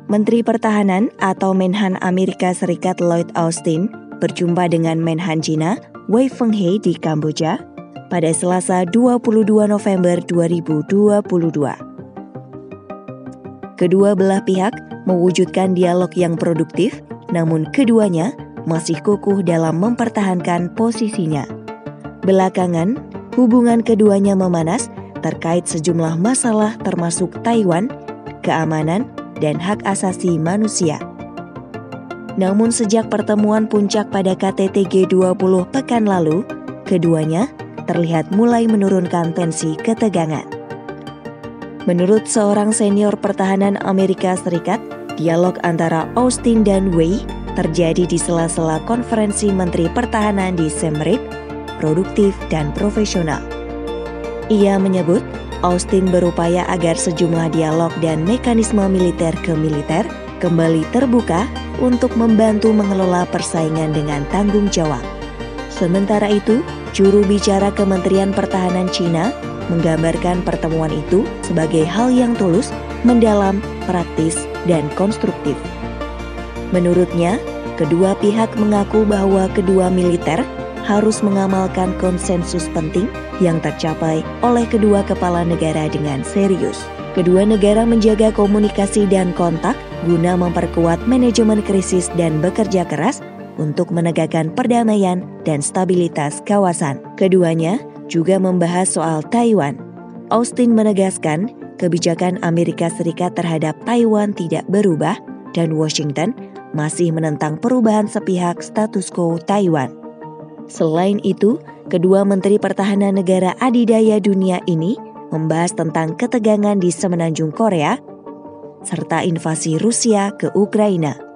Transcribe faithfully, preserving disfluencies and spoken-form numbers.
Menteri Pertahanan atau Menhan Amerika Serikat Lloyd Austin berjumpa dengan Menhan China Wei Fenghe di Kamboja pada Selasa dua puluh dua November dua ribu dua puluh dua. Kedua belah pihak mewujudkan dialog yang produktif, namun keduanya masih kukuh dalam mempertahankan posisinya. Belakangan, hubungan keduanya memanas terkait sejumlah masalah termasuk Taiwan, keamanan, dan hak asasi manusia. Namun sejak pertemuan puncak pada K T T G dua puluh pekan lalu, keduanya terlihat mulai menurunkan tensi ketegangan. Menurut seorang senior pertahanan Amerika Serikat, dialog antara Austin dan Wei terjadi di sela-sela konferensi Menteri Pertahanan di Siem Reap, produktif dan profesional. Ia menyebut Austin berupaya agar sejumlah dialog dan mekanisme militer ke militer kembali terbuka untuk membantu mengelola persaingan dengan tanggung jawab. Sementara itu, juru bicara Kementerian Pertahanan China menggambarkan pertemuan itu sebagai hal yang tulus, mendalam, praktis, dan konstruktif. Menurutnya, kedua pihak mengaku bahwa kedua militer harus mengamalkan konsensus penting yang tercapai oleh kedua kepala negara dengan serius. Kedua negara menjaga komunikasi dan kontak guna memperkuat manajemen krisis dan bekerja keras untuk menegakkan perdamaian dan stabilitas kawasan. Keduanya juga membahas soal Taiwan. Austin menegaskan kebijakan Amerika Serikat terhadap Taiwan tidak berubah dan Washington masih menentang perubahan sepihak status quo Taiwan. Selain itu, kedua Menteri Pertahanan negara adidaya dunia ini membahas tentang ketegangan di semenanjung Korea serta invasi Rusia ke Ukraina.